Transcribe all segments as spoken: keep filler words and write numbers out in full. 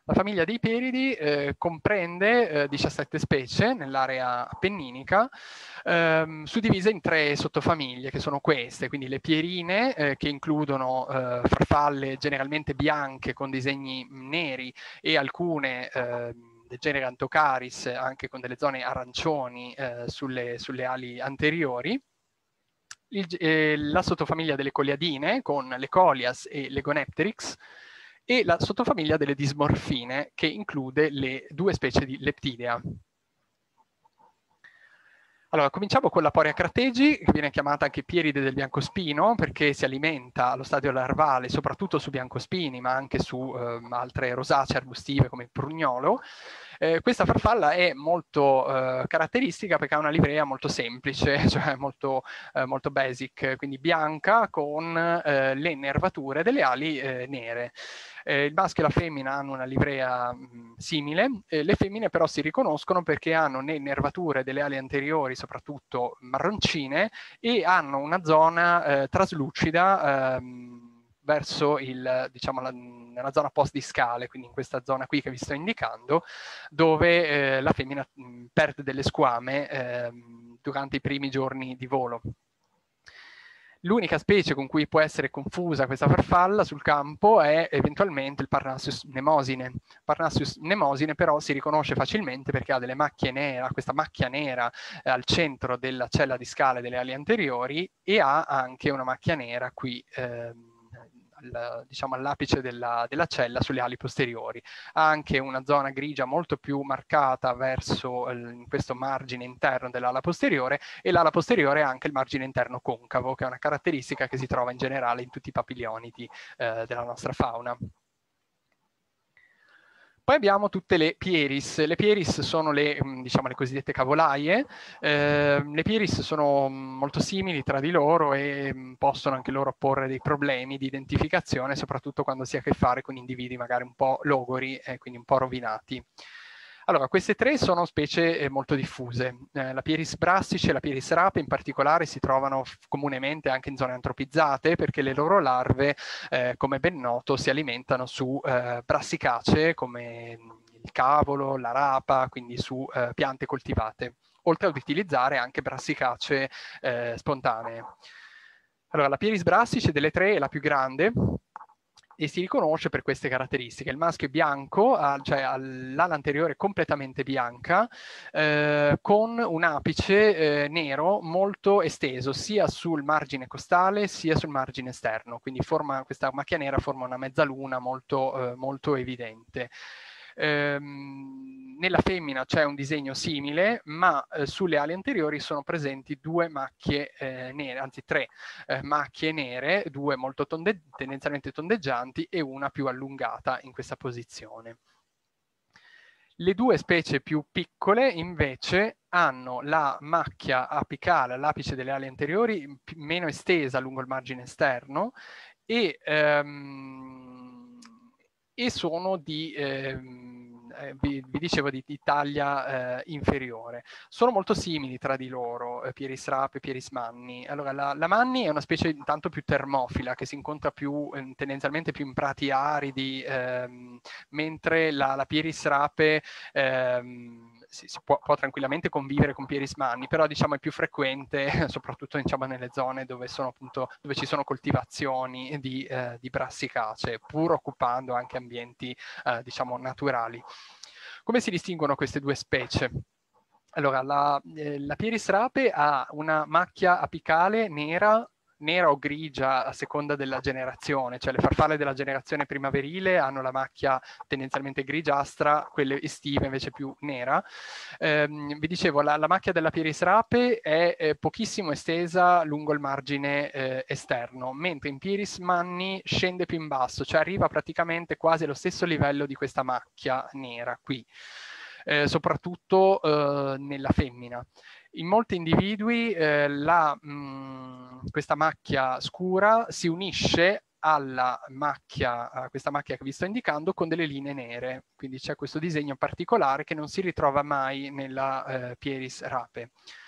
La famiglia dei Pieridi eh, comprende eh, diciassette specie nell'area appenninica, ehm, suddivise in tre sottofamiglie, che sono queste, quindi le pierine, eh, che includono eh, farfalle generalmente bianche con disegni neri e alcune eh, del genere Anthocaris, anche con delle zone arancioni eh, sulle, sulle ali anteriori. Il, eh, la sottofamiglia delle coliadine con le Colias e le Gonepteryx, e la sottofamiglia delle dismorfine, che include le due specie di Leptidea. Allora, cominciamo con la Poria crategi, che viene chiamata anche Pieride del biancospino, perché si alimenta allo stadio larvale soprattutto su biancospini, ma anche su eh, altre rosacee arbustive come il prugnolo. Eh, questa farfalla è molto eh, caratteristica perché ha una livrea molto semplice, cioè molto, eh, molto basic, quindi bianca con eh, le nervature delle ali eh, nere. Eh, il maschio e la femmina hanno una livrea mh, simile, eh, le femmine però si riconoscono perché hanno le nervature delle ali anteriori soprattutto marroncine e hanno una zona eh, traslucida ehm, verso il, diciamo, la, nella zona post-discale, quindi in questa zona qui che vi sto indicando, dove eh, la femmina mh, perde delle squame eh, durante i primi giorni di volo. L'unica specie con cui può essere confusa questa farfalla sul campo è eventualmente il Parnassus mnemosine. Parnassus mnemosine però si riconosce facilmente perché ha delle macchie nere, questa macchia nera eh, al centro della cella discale delle ali anteriori e ha anche una macchia nera qui eh, al, diciamo all'apice della, della cella sulle ali posteriori. Ha anche una zona grigia molto più marcata verso il, questo margine interno dell'ala posteriore, e l'ala posteriore ha anche il margine interno concavo, che è una caratteristica che si trova in generale in tutti i papilionidi eh, della nostra fauna. Poi abbiamo tutte le pieris. Le pieris sono le, diciamo, le cosiddette cavolaie. Eh, le pieris sono molto simili tra di loro e possono anche loro porre dei problemi di identificazione, soprattutto quando si ha a che fare con individui magari un po' logori e quindi un po' rovinati. Allora, queste tre sono specie eh, molto diffuse. Eh, la Pieris brassice e la Pieris rape in particolare si trovano comunemente anche in zone antropizzate, perché le loro larve, eh, come ben noto, si alimentano su eh, brassicacee come il cavolo, la rapa, quindi su eh, piante coltivate, oltre ad utilizzare anche brassicacee eh, spontanee. Allora, la Pieris brassice delle tre è la più grande e si riconosce per queste caratteristiche. Il maschio è bianco, cioè ha l'ala anteriore completamente bianca, eh, con un apice eh, nero molto esteso, sia sul margine costale sia sul margine esterno, quindi forma, questa macchia nera forma una mezzaluna molto, eh, molto evidente. Ehm, nella femmina c'è un disegno simile, ma eh, sulle ali anteriori sono presenti due macchie eh, nere, anzi tre eh, macchie nere, due molto tonde tendenzialmente tondeggianti e una più allungata in questa posizione. Le due specie più piccole invece hanno la macchia apicale all'apice delle ali anteriori meno estesa lungo il margine esterno e, ehm, e sono di, ehm, eh, vi, vi dicevo, di, di taglia eh, inferiore. Sono molto simili tra di loro, eh, Pieris rape e Pieris manni. Allora, la, la manni è una specie intanto più termofila, che si incontra più, eh, tendenzialmente più in prati aridi, ehm, mentre la, la Pieris rape ehm, si, si può, può tranquillamente convivere con Pieris manni, però diciamo è più frequente, soprattutto diciamo, nelle zone dove, sono, appunto, dove ci sono coltivazioni di, eh, di brassicacee, pur occupando anche ambienti eh, diciamo naturali. Come si distinguono queste due specie? Allora, la, eh, la Pieris rape ha una macchia apicale nera, nera o grigia a seconda della generazione, cioè le farfalle della generazione primaverile hanno la macchia tendenzialmente grigiastra, quelle estive invece più nera. Eh, vi dicevo, la, la macchia della Pieris rape è eh, pochissimo estesa lungo il margine eh, esterno, mentre in Pieris manni scende più in basso, cioè arriva praticamente quasi allo stesso livello di questa macchia nera qui. Eh, soprattutto eh, nella femmina. In molti individui eh, la, mh, questa macchia scura si unisce alla macchia, a questa macchia che vi sto indicando, con delle linee nere. Quindi c'è questo disegno particolare che non si ritrova mai nella eh, Pieris rape.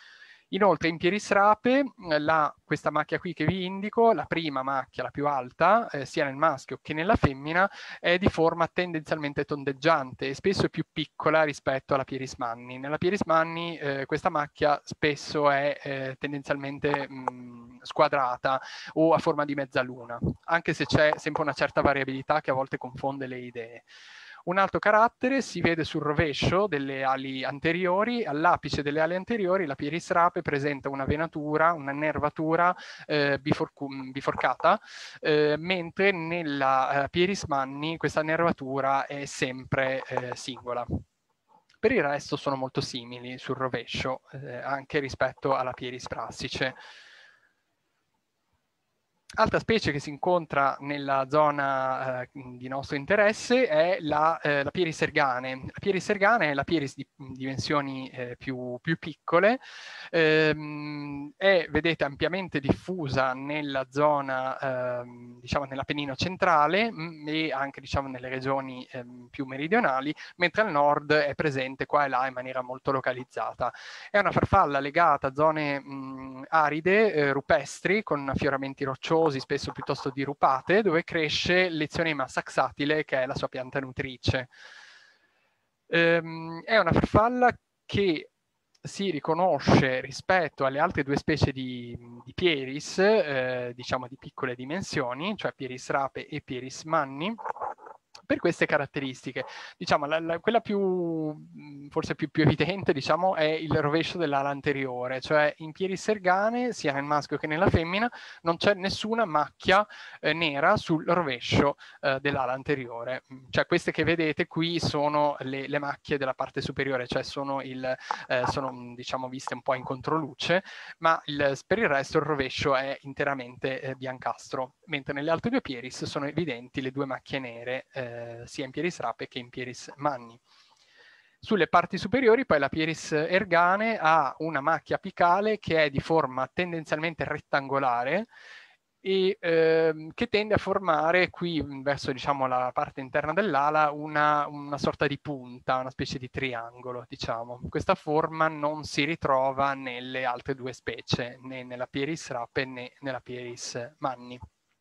Inoltre in Pieris rape, la, questa macchia qui che vi indico, la prima macchia, la più alta, eh, sia nel maschio che nella femmina, è di forma tendenzialmente tondeggiante e spesso è più piccola rispetto alla Pieris manni. Nella Pieris manni eh, questa macchia spesso è eh, tendenzialmente mh, squadrata o a forma di mezzaluna, anche se c'è sempre una certa variabilità che a volte confonde le idee. Un altro carattere si vede sul rovescio delle ali anteriori. All'apice delle ali anteriori la Pieris rape presenta una venatura, una nervatura eh, biforcata, eh, mentre nella eh, Pieris manni questa nervatura è sempre eh, singola. Per il resto sono molto simili sul rovescio, eh, anche rispetto alla Pieris prassice. Altra specie che si incontra nella zona eh, di nostro interesse è la, eh, la Pieris ergane. La Pieris ergane è la Pieris di dimensioni eh, più, più piccole, ehm, è, vedete, ampiamente diffusa nella zona, ehm, diciamo, nell'Appennino centrale mh, e anche, diciamo, nelle regioni ehm, più meridionali, mentre al nord è presente qua e là in maniera molto localizzata. È una farfalla legata a zone mh, aride, eh, rupestri, con affioramenti rocciosi, spesso piuttosto dirupate, dove cresce l'Ezionema saxatile, che è la sua pianta nutrice. Ehm, è una farfalla che si riconosce rispetto alle altre due specie di, di Pieris, eh, diciamo di piccole dimensioni, cioè Pieris rape e Pieris manni, per queste caratteristiche. Diciamo, la, la, quella più, forse più, più evidente, diciamo, è il rovescio dell'ala anteriore, cioè in Pieris ergane, sia nel maschio che nella femmina, non c'è nessuna macchia eh, nera sul rovescio eh, dell'ala anteriore. Cioè queste che vedete qui sono le, le macchie della parte superiore, cioè sono, il, eh, sono diciamo, viste un po' in controluce, ma il, per il resto il rovescio è interamente eh, biancastro, mentre nelle altre due Pieris sono evidenti le due macchie nere eh, sia in Pieris rape che in Pieris manni. Sulle parti superiori poi la Pieris ergane ha una macchia apicale che è di forma tendenzialmente rettangolare e ehm, che tende a formare qui verso, diciamo, la parte interna dell'ala una, una sorta di punta, una specie di triangolo, diciamo. Questa forma non si ritrova nelle altre due specie, né nella Pieris rape né nella Pieris manni.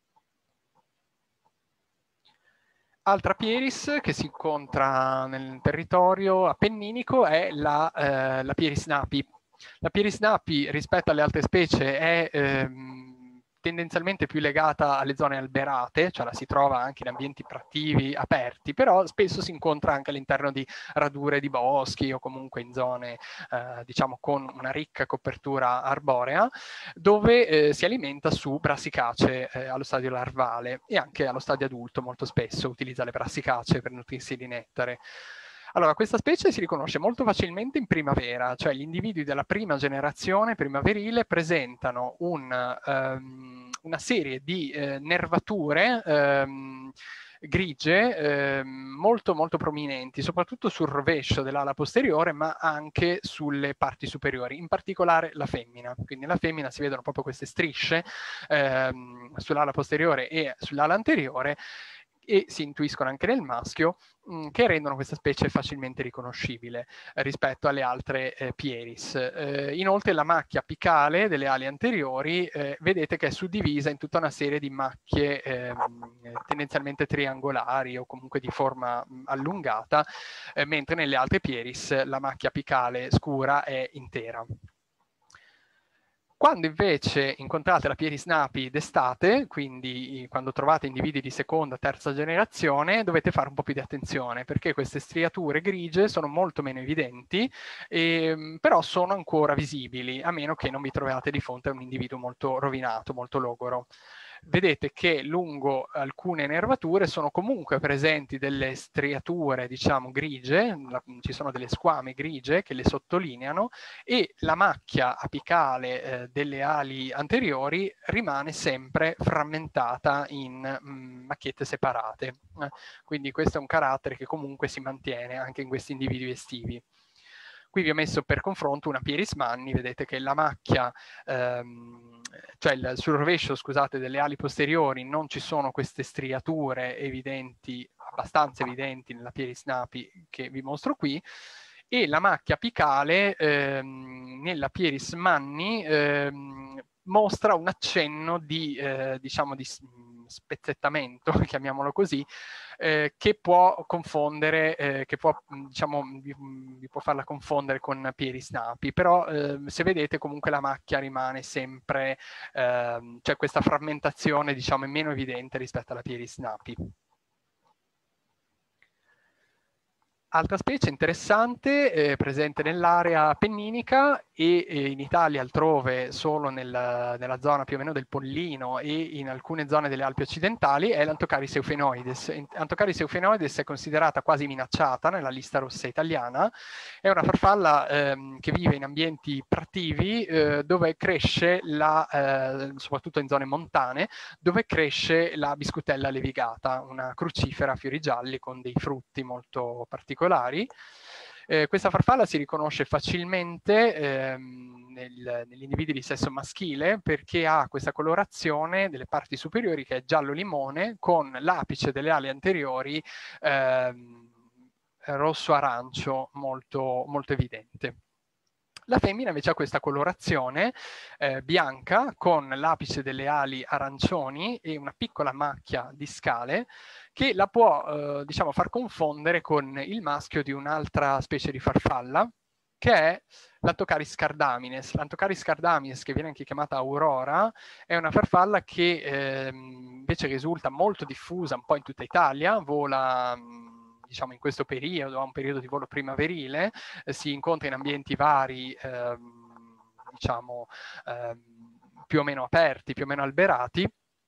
Altra Pieris che si incontra nel territorio appenninico è la, eh, la Pieris napi. La Pieris napi rispetto alle altre specie è ehm, tendenzialmente più legata alle zone alberate, cioè la si trova anche in ambienti prattivi aperti, però spesso si incontra anche all'interno di radure di boschi o comunque in zone eh, diciamo con una ricca copertura arborea, dove eh, si alimenta su brassicacee eh, allo stadio larvale e anche allo stadio adulto molto spesso utilizza le brassicacee per nutrirsi di nettare. Allora, questa specie si riconosce molto facilmente in primavera, cioè gli individui della prima generazione primaverile presentano un, um, una serie di eh, nervature um, grigie eh, molto molto prominenti, soprattutto sul rovescio dell'ala posteriore, ma anche sulle parti superiori, in particolare la femmina. Quindi nella femmina si vedono proprio queste strisce ehm, sull'ala posteriore e sull'ala anteriore, e si intuiscono anche nel maschio, mh, che rendono questa specie facilmente riconoscibile eh, rispetto alle altre eh, Pieris. Eh, inoltre la macchia apicale delle ali anteriori eh, vedete che è suddivisa in tutta una serie di macchie eh, tendenzialmente triangolari o comunque di forma mh, allungata, eh, mentre nelle altre Pieris la macchia apicale scura è intera. Quando invece incontrate la Pieris napi d'estate, quindi quando trovate individui di seconda, terza generazione, dovete fare un po' più di attenzione, perché queste striature grigie sono molto meno evidenti, e, però sono ancora visibili, a meno che non vi troviate di fronte a un individuo molto rovinato, molto logoro. Vedete che lungo alcune nervature sono comunque presenti delle striature, diciamo, grigie, ci sono delle squame grigie che le sottolineano, e la macchia apicale eh, delle ali anteriori rimane sempre frammentata in mh, macchiette separate. Eh, quindi questo è un carattere che comunque si mantiene anche in questi individui estivi. Qui vi ho messo per confronto una Pieris manni, vedete che la macchia, ehm, cioè il, sul rovescio, scusate, delle ali posteriori non ci sono queste striature evidenti, abbastanza evidenti nella Pieris napi che vi mostro qui, e la macchia apicale ehm, nella Pieris manni ehm, mostra un accenno di, eh, diciamo, di spezzettamento, chiamiamolo così, eh, che può confondere, eh, che può, diciamo, vi, vi può farla confondere con Pieris napi, però eh, se vedete comunque la macchia rimane sempre, eh, cioè questa frammentazione, diciamo, è meno evidente rispetto alla Pieris napi. Altra specie interessante, eh, presente nell'area appenninica e, e in Italia altrove solo nel, nella zona più o meno del Pollino e in alcune zone delle Alpi occidentali, è l'Antocaris euphenoides. Antocaris euphenoides è considerata quasi minacciata nella lista rossa italiana. È una farfalla ehm, che vive in ambienti prativi eh, dove cresce, la, eh, soprattutto in zone montane, dove cresce la biscutella levigata, una crucifera a fiori gialli con dei frutti molto particolari. Eh, questa farfalla si riconosce facilmente ehm, nel, negli individui di sesso maschile perché ha questa colorazione delle parti superiori che è giallo limone con l'apice delle ali anteriori ehm, rosso-arancio molto, molto evidente. La femmina invece ha questa colorazione eh, bianca con l'apice delle ali arancioni e una piccola macchia discale che la può eh, diciamo, far confondere con il maschio di un'altra specie di farfalla che è l'Antocaris cardamines. L'Antocaris cardamines, che viene anche chiamata aurora, è una farfalla che eh, invece risulta molto diffusa un po' in tutta Italia, vola diciamo in questo periodo, a un periodo di volo primaverile, eh, si incontra in ambienti vari, ehm, diciamo, ehm, più o meno aperti, più o meno alberati,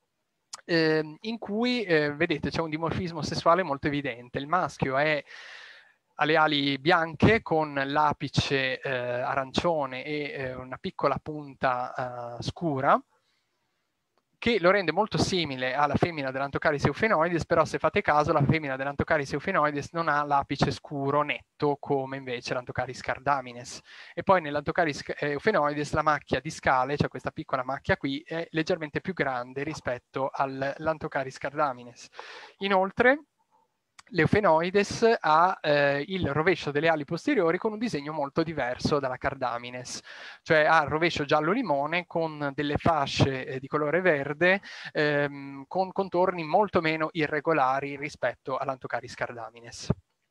eh, in cui, eh, vedete, c'è un dimorfismo sessuale molto evidente. Il maschio è alle ali bianche con l'apice eh, arancione e eh, una piccola punta eh, scura, che lo rende molto simile alla femmina dell'Antocaris euphenoides, però se fate caso la femmina dell'Antocaris euphenoides non ha l'apice scuro netto come invece l'Antocaris cardamines. E poi nell'Antocaris euphenoides la macchia discale, cioè questa piccola macchia qui, è leggermente più grande rispetto all'Antocaris cardamines. Inoltre l'Euphenoides ha eh, il rovescio delle ali posteriori con un disegno molto diverso dalla Cardamines, cioè ha il rovescio giallo limone con delle fasce eh, di colore verde ehm, con contorni molto meno irregolari rispetto all'Antocaris cardamines.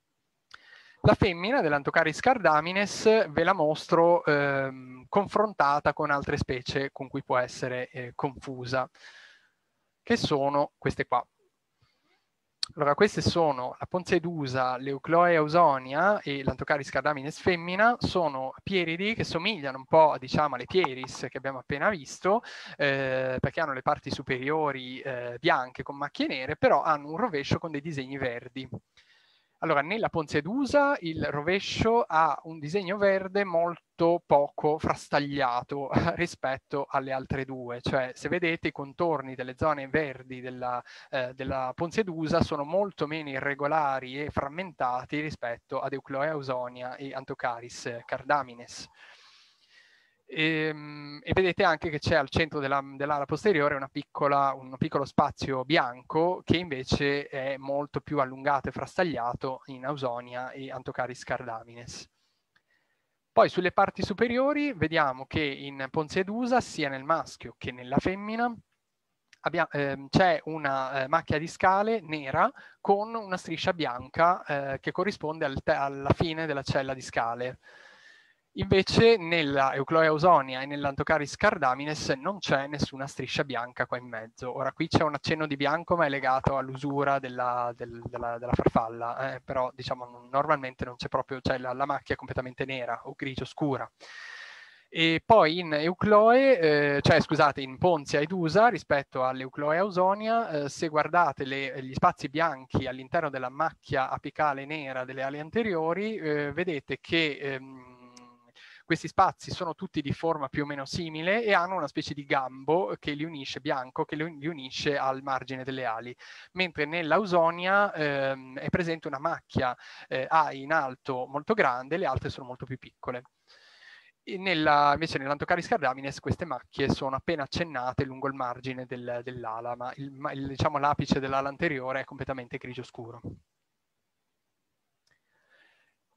La femmina dell'Antocaris cardamines ve la mostro ehm, confrontata con altre specie con cui può essere eh, confusa, che sono queste qua. Allora, queste sono la Ponzedusa, l'Eucloea ausonia e l'Antocaris cardamines femmina, sono pieridi che somigliano un po', diciamo, alle pieris che abbiamo appena visto, eh, perché hanno le parti superiori eh, bianche con macchie nere, però hanno un rovescio con dei disegni verdi. Allora, nella Ponzedusa il rovescio ha un disegno verde molto poco frastagliato rispetto alle altre due, cioè se vedete i contorni delle zone verdi della, eh, della Ponzedusa sono molto meno irregolari e frammentati rispetto ad Eucloea ausonia e Antocaris cardamines. E, e vedete anche che c'è al centro dell'ala dell posteriore una piccola, un piccolo spazio bianco che invece è molto più allungato e frastagliato in Ausonia e Antocaris cardamines. Poi sulle parti superiori vediamo che in Ponzedusa, sia nel maschio che nella femmina, eh, c'è una eh, macchia discale nera con una striscia bianca eh, che corrisponde al alla fine della cella discale. Invece nella Eucloea ausonia e nell'Antocaris cardamines non c'è nessuna striscia bianca qua in mezzo. Ora qui c'è un accenno di bianco ma è legato all'usura della, del, della, della farfalla, eh, però diciamo normalmente non c'è proprio, cioè la, la macchia è completamente nera o grigio scura. E poi in Eucloe, eh, cioè scusate, in Ponzia ed Usa rispetto all'Eucloea ausonia, eh, se guardate le, gli spazi bianchi all'interno della macchia apicale nera delle ali anteriori, eh, vedete che ehm, questi spazi sono tutti di forma più o meno simile e hanno una specie di gambo che li unisce, bianco, che li unisce al margine delle ali, mentre nell'ausonia ehm, è presente una macchia eh, A in alto molto grande, le altre sono molto più piccole. Nella, invece nell'Antocaris cardamines queste macchie sono appena accennate lungo il margine del, dell'ala, ma il, il, diciamo, l'apice dell'ala anteriore è completamente grigio scuro.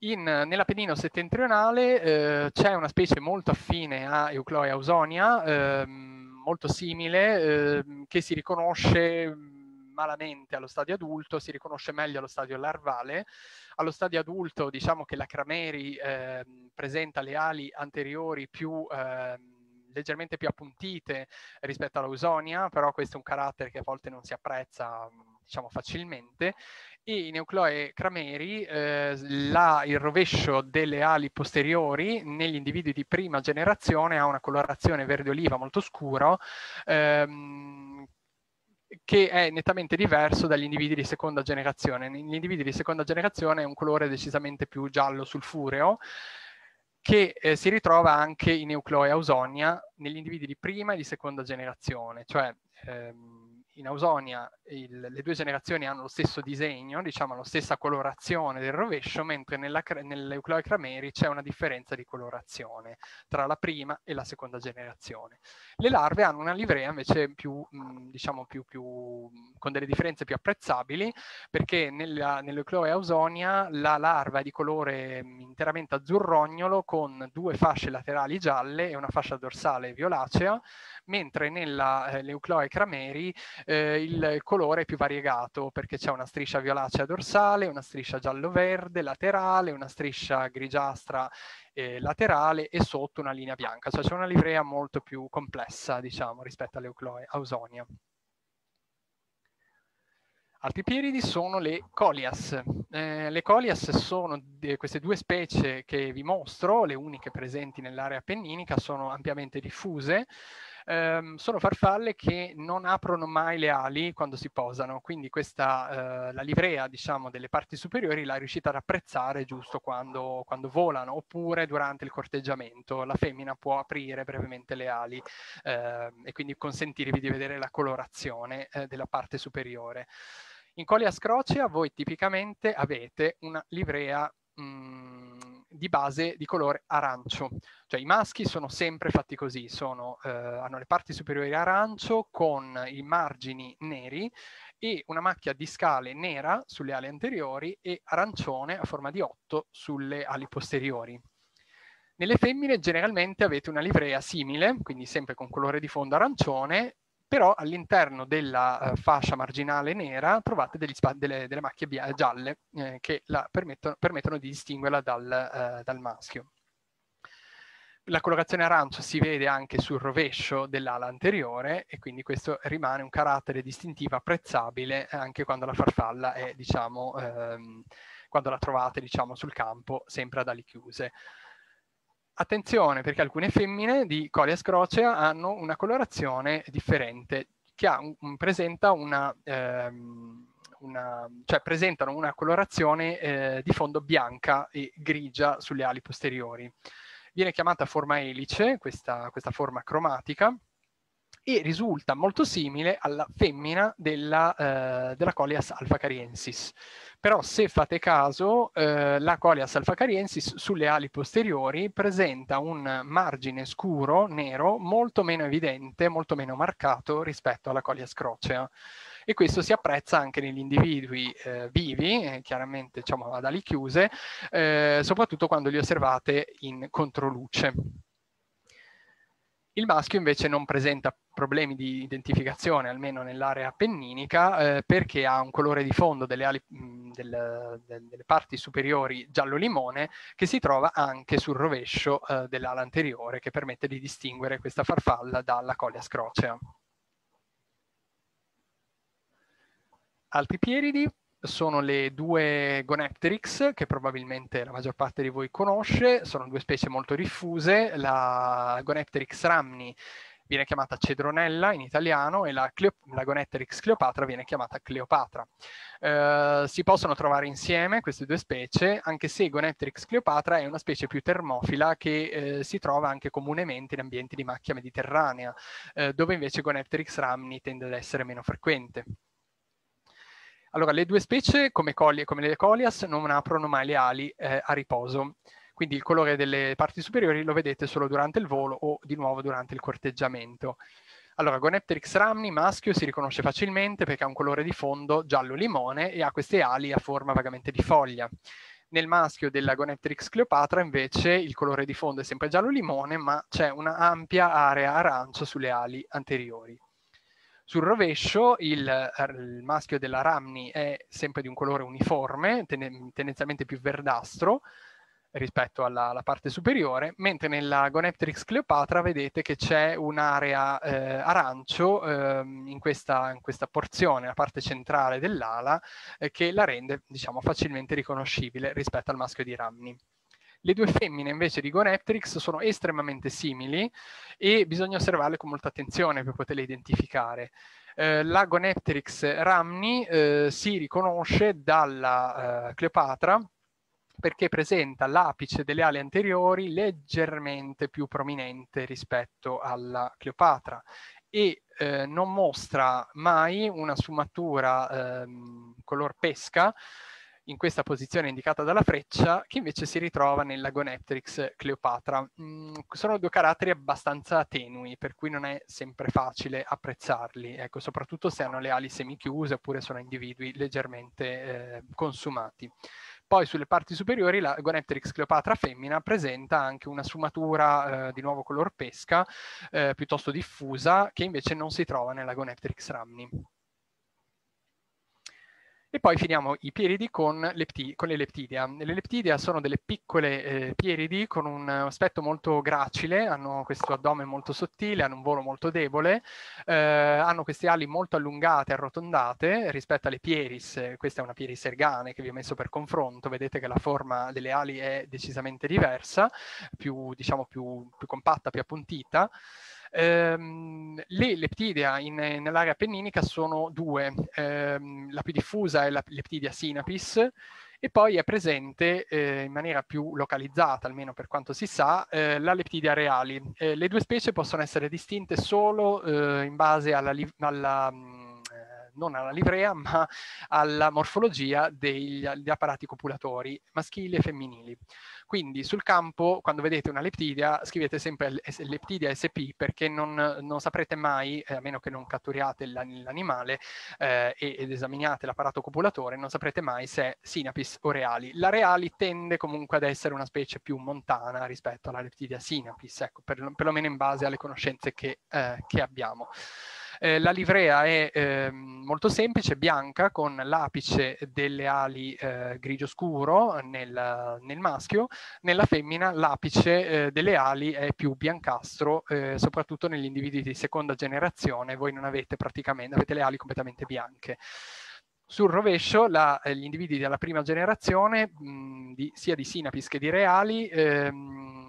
In, nell'Appennino settentrionale eh, c'è una specie molto affine a Eucloea ausonia, ehm, molto simile, ehm, che si riconosce malamente allo stadio adulto, si riconosce meglio allo stadio larvale. Allo stadio adulto diciamo che la Crameri eh, presenta le ali anteriori più eh, leggermente più appuntite rispetto all'ausonia, però questo è un carattere che a volte non si apprezza diciamo facilmente. E in Eucloea crameri eh, la, il rovescio delle ali posteriori negli individui di prima generazione ha una colorazione verde oliva molto scuro, ehm, che è nettamente diverso dagli individui di seconda generazione. Negli individui di seconda generazione è un colore decisamente più giallo sulfureo, che eh, si ritrova anche in Eucloea ausonia negli individui di prima e di seconda generazione, cioè ehm, in ausonia il, le due generazioni hanno lo stesso disegno, diciamo la stessa colorazione del rovescio, mentre nell'Eucloea crameri c'è una differenza di colorazione tra la prima e la seconda generazione. Le larve hanno una livrea invece più, mh, diciamo, più, più, con delle differenze più apprezzabili, perché nell'Eucloea ausonia la larva è di colore interamente azzurrognolo con due fasce laterali gialle e una fascia dorsale violacea, mentre nell'Eucloea crameri eh, il colore è più variegato, perché c'è una striscia violacea dorsale, una striscia giallo-verde laterale, una striscia grigiastra eh, laterale e sotto una linea bianca, cioè c'è una livrea molto più complessa, diciamo, rispetto all'Eucloea ausonia. Altipieridi sono le Colias. Eh, le Colias sono queste due specie che vi mostro, le uniche presenti nell'area appenninica, sono ampiamente diffuse. Eh, sono farfalle che non aprono mai le ali quando si posano, quindi questa, eh, la livrea diciamo, delle parti superiori l'ha riuscita ad apprezzare giusto quando, quando volano, oppure durante il corteggiamento. La femmina può aprire brevemente le ali eh, e quindi consentirvi di vedere la colorazione eh, della parte superiore. In Colias crocea voi tipicamente avete una livrea mh, di base di colore arancio, cioè i maschi sono sempre fatti così, sono, eh, hanno le parti superiori arancio con i margini neri e una macchia discale nera sulle ali anteriori e arancione a forma di otto sulle ali posteriori. Nelle femmine generalmente avete una livrea simile, quindi sempre con colore di fondo arancione, però all'interno della uh, fascia marginale nera trovate degli delle, delle macchie gialle eh, che la permettono, permettono di distinguerla dal, uh, dal maschio. La colorazione arancio si vede anche sul rovescio dell'ala anteriore e quindi questo rimane un carattere distintivo apprezzabile anche quando la farfalla è, diciamo, ehm, quando la trovate, diciamo, sul campo sempre ad ali chiuse. Attenzione, perché alcune femmine di Colias crocea hanno una colorazione differente, che ha un, presenta una, ehm, una, cioè presentano una colorazione eh, di fondo bianca e grigia sulle ali posteriori. Viene chiamata forma elice, questa, questa forma cromatica, e risulta molto simile alla femmina della, eh, della Colias alphacariensis. Però se fate caso, eh, la Colias alphacariensis sulle ali posteriori presenta un margine scuro, nero, molto meno evidente, molto meno marcato rispetto alla Colias crocea. E questo si apprezza anche negli individui eh, vivi, eh, chiaramente diciamo ad ali chiuse, eh, soprattutto quando li osservate in controluce. Il maschio invece non presenta problemi di identificazione, almeno nell'area appenninica, eh, perché ha un colore di fondo delle, ali, mh, del, del, delle parti superiori giallo-limone che si trova anche sul rovescio eh, dell'ala anteriore, che permette di distinguere questa farfalla dalla Colias crocea. Altipieridi sono le due Gonepteryx, che probabilmente la maggior parte di voi conosce, sono due specie molto diffuse, la Gonepteryx rhamni viene chiamata cedronella in italiano e la, la Gonepteryx cleopatra viene chiamata cleopatra. Eh, si possono trovare insieme queste due specie, anche se Gonepteryx cleopatra è una specie più termofila che eh, si trova anche comunemente in ambienti di macchia mediterranea, eh, dove invece Gonepteryx rhamni tende ad essere meno frequente. Allora, le due specie, come, coli, come le Colias, non aprono mai le ali eh, a riposo. Quindi il colore delle parti superiori lo vedete solo durante il volo o di nuovo durante il corteggiamento. Allora, Gonepteryx rhamni maschio si riconosce facilmente perché ha un colore di fondo giallo-limone e ha queste ali a forma vagamente di foglia. Nel maschio della Gonepteryx cleopatra invece il colore di fondo è sempre giallo limone, ma c'è una ampia area arancio sulle ali anteriori. Sul rovescio il, il maschio della Rhamni è sempre di un colore uniforme, ten tendenzialmente più verdastro rispetto alla, alla parte superiore, mentre nella Gonepteryx cleopatra vedete che c'è un'area eh, arancio eh, in, questa, in questa porzione, la parte centrale dell'ala, eh, che la rende, diciamo, facilmente riconoscibile rispetto al maschio di Rhamni. Le due femmine invece di Gonepteryx sono estremamente simili e bisogna osservarle con molta attenzione per poterle identificare. Eh, la Gonepteryx Rhamni eh, si riconosce dalla eh, Cleopatra perché presenta l'apice delle ali anteriori leggermente più prominente rispetto alla Cleopatra e eh, non mostra mai una sfumatura ehm, color pesca in questa posizione indicata dalla freccia, che invece si ritrova nella Gonepteryx cleopatra. Mm, sono due caratteri abbastanza tenui, per cui non è sempre facile apprezzarli, ecco, soprattutto se hanno le ali semichiuse oppure sono individui leggermente eh, consumati. Poi sulle parti superiori la Gonepteryx cleopatra femmina presenta anche una sfumatura eh, di nuovo color pesca eh, piuttosto diffusa, che invece non si trova nella Gonepteryx Rhamni. E poi finiamo i pieridi con, lepti, con le leptidia. Le leptidia sono delle piccole eh, pieridi con un aspetto molto gracile, hanno questo addome molto sottile, hanno un volo molto debole, eh, hanno queste ali molto allungate, arrotondate rispetto alle pieris. Questa è una pieris ergane che vi ho messo per confronto, vedete che la forma delle ali è decisamente diversa, più, diciamo, più, più compatta, più appuntita. Um, le leptidia nell'area appenninica sono due, um, la più diffusa è la leptidia sinapis e poi è presente eh, in maniera più localizzata, almeno per quanto si sa, eh, la leptidia reali. Eh, le due specie possono essere distinte solo eh, in base alla, alla mh, non alla livrea, ma alla morfologia degli, degli apparati copulatori maschili e femminili. Quindi sul campo, quando vedete una leptidia, scrivete sempre leptidia S P perché non, non saprete mai, eh, a meno che non catturiate l'animale eh, ed esaminiate l'apparato copulatore, non saprete mai se è sinapis o reali. La reali tende comunque ad essere una specie più montana rispetto alla leptidia sinapis, ecco, per, perlomeno in base alle conoscenze che, eh, che abbiamo. Eh, la livrea è eh, molto semplice, bianca, con l'apice delle ali eh, grigio scuro nel, nel maschio. Nella femmina l'apice eh, delle ali è più biancastro, eh, soprattutto negli individui di seconda generazione. Voi non avete praticamente, avete le ali completamente bianche. Sul rovescio la, gli individui della prima generazione, mh, di, sia di sinapis che di reali, ehm,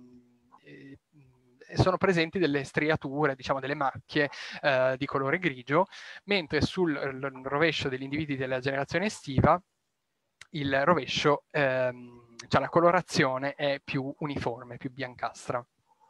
sono presenti delle striature, diciamo delle macchie eh, di colore grigio, mentre sul rovescio degli individui della generazione estiva il rovescio, ehm, cioè la colorazione è più uniforme, più biancastra.